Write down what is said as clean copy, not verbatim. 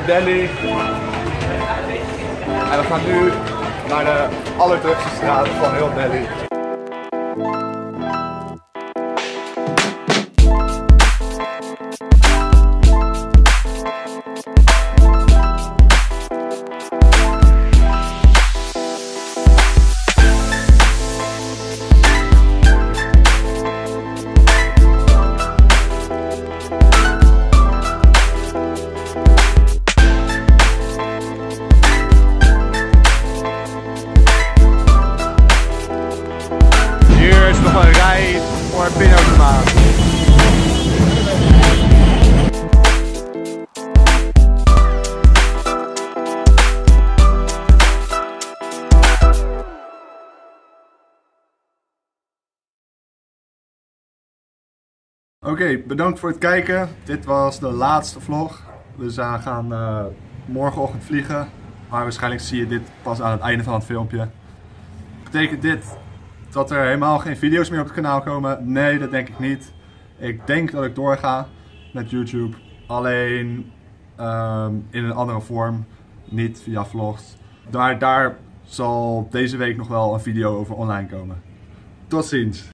in Delhi. En we gaan nu naar de allerdrukste straat van heel Delhi. Hier is nog een rij voor een pinautomaat. Oké, bedankt voor het kijken. Dit was de laatste vlog. Dus we gaan morgenochtend vliegen. Maar waarschijnlijk zie je dit pas aan het einde van het filmpje. Betekent dit dat er helemaal geen video's meer op het kanaal komen? Nee, dat denk ik niet. Ik denk dat ik doorga met YouTube. Alleen in een andere vorm. Niet via vlogs. Daar zal deze week nog wel een video over online komen. Tot ziens!